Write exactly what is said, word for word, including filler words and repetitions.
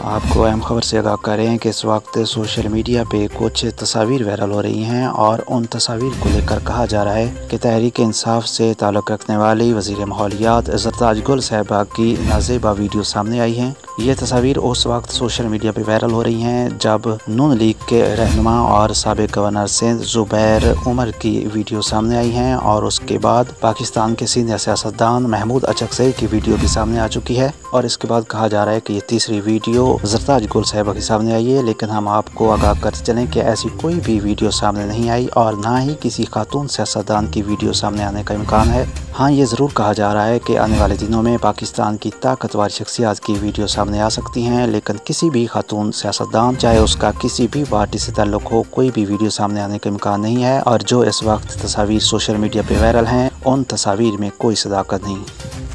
आपको अहम खबर से आगाह करें कि इस वक्त सोशल मीडिया पे कुछ तस्वीर वायरल हो रही हैं और उन तस्वीर को लेकर कहा जा रहा है कि तहरीक इंसाफ से ताल्लुक़ रखने वाली वज़ीर माहौलियात ज़रताज गुल साहिबा की नाज़ेबा वीडियो सामने आई हैं। ये तस्वीर उस वक्त सोशल मीडिया पे वायरल हो रही हैं जब नून लीग के रहनुमा और साबिक़ गवर्नर सिंध ज़ुबैर उमर की वीडियो सामने आई हैं और उसके बाद पाकिस्तान के सीनियर सियासतदान महमूद अचकज़ई की वीडियो भी सामने आ चुकी है। और इसके बाद कहा जा रहा है कि ये तीसरी वीडियो ज़रताज गुल साहिबा के सामने आई है, लेकिन हम आपको आगाह करते चलें कि ऐसी कोई भी वीडियो सामने नहीं आई और ना ही किसी खातून सियासतदान की वीडियो सामने आने का इम्कान है। हाँ, ये ज़रूर कहा जा रहा है कि आने वाले दिनों में पाकिस्तान की ताकतवर शख्सियत की वीडियो सामने आ सकती हैं, लेकिन किसी भी खातून सियासतदान चाहे उसका किसी भी पार्टी से ताल्लुक़ हो, कोई भी वीडियो सामने आने का इम्कान नहीं है। और जो इस वक्त तस्वीर सोशल मीडिया पर वायरल हैं, उन तस्वीर में कोई सदाकत नहीं।